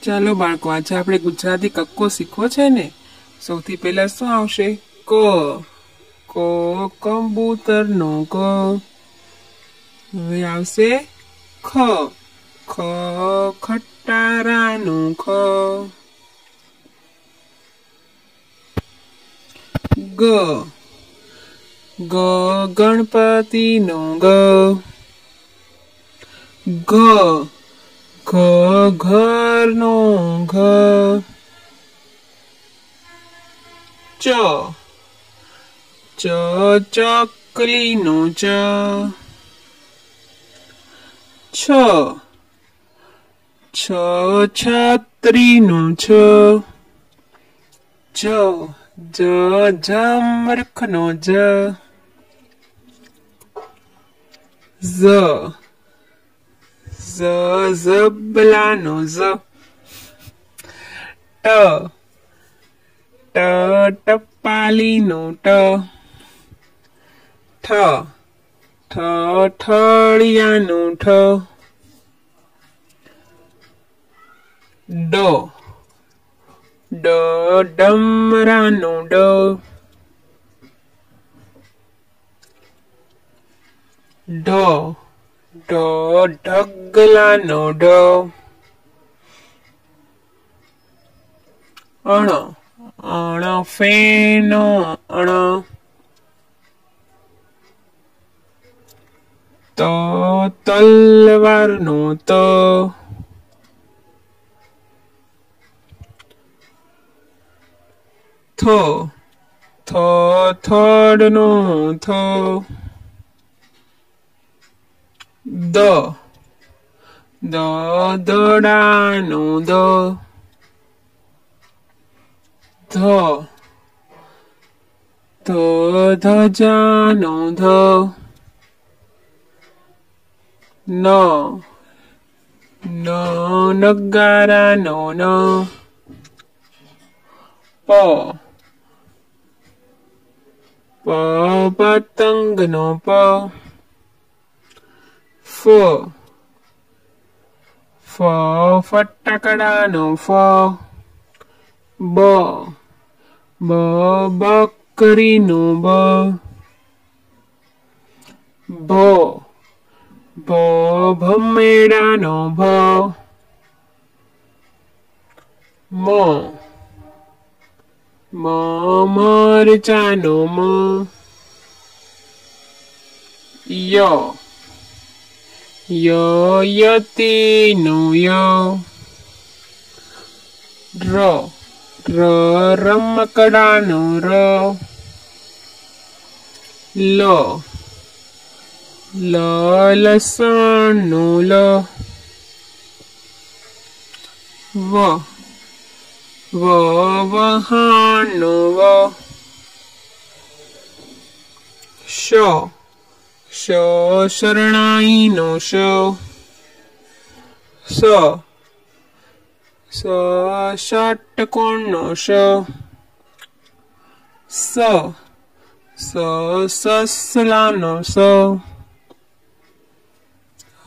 ચાલો બાળકો, આજે આપણે ગુજરાતી કક્કો શીખવો છે ને. સૌથી પહેલા શું આવશે? ક. ક કબૂતરનો ક. હવે આવશે ખ. ખ ખટારાનો ખ. ગ. ગ ગણપતિનો ગ. ઘ. ઘ ઘરનો ઘ. ચ. ચ ચકલીનો ચ. છ. છ છત્રીનો છ. જ. જ જમરૂખનો જ. ઝ. ઝ ઝબલાનો ઝ. ટ. ટ ટપાલીનો ટ. ઠ. ઠ ઠળિયાનો ઠ. ડ. ડ ડમરાનો ડ. ઢ. ઢ ઢગલાનો ઢ. અણ. અણ ફેનો અણ. ત તલવારનો ત. થ. થ થડનો થ. દ. દ દડાનો દ. ધ. ધ ધજાનો ધ. ન. ન નગારાનો ન. પ. પ પતંગનો પ. ફ. ફ ફટાકડાનો ફ. બ. બ બકરીનો બ. ભ. ભ ભમેડાનો ભ. મ. મ મરચાનો મ. ય. ય યતીનો ય. ર. ર રમકડાનો ર. લ. લ લસણનો લ. વ. વ વહાણનો વ. શ. શ શરણાઈનો શ. સ. સ ષટકોણનો શ. સ. સ સસલાનો સ. હ.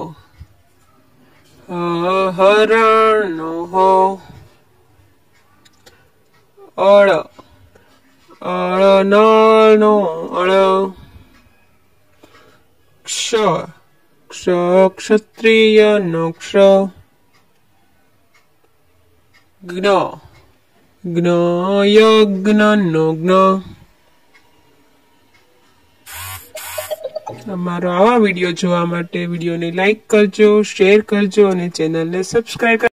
હ હરણનો હ. અળ. અળ નળનો અળ. ક્ષ. ક્ષ ક્ષત્રિયનો ક્ષ. જ્ઞ. જ્ઞ યજ્ઞનો જ્ઞ. અમારો આવા વિડીયો જોવા માટે વિડીયોને લાઈક કરજો, શેર કરજો અને ચેનલને સબસ્ક્રાઇબ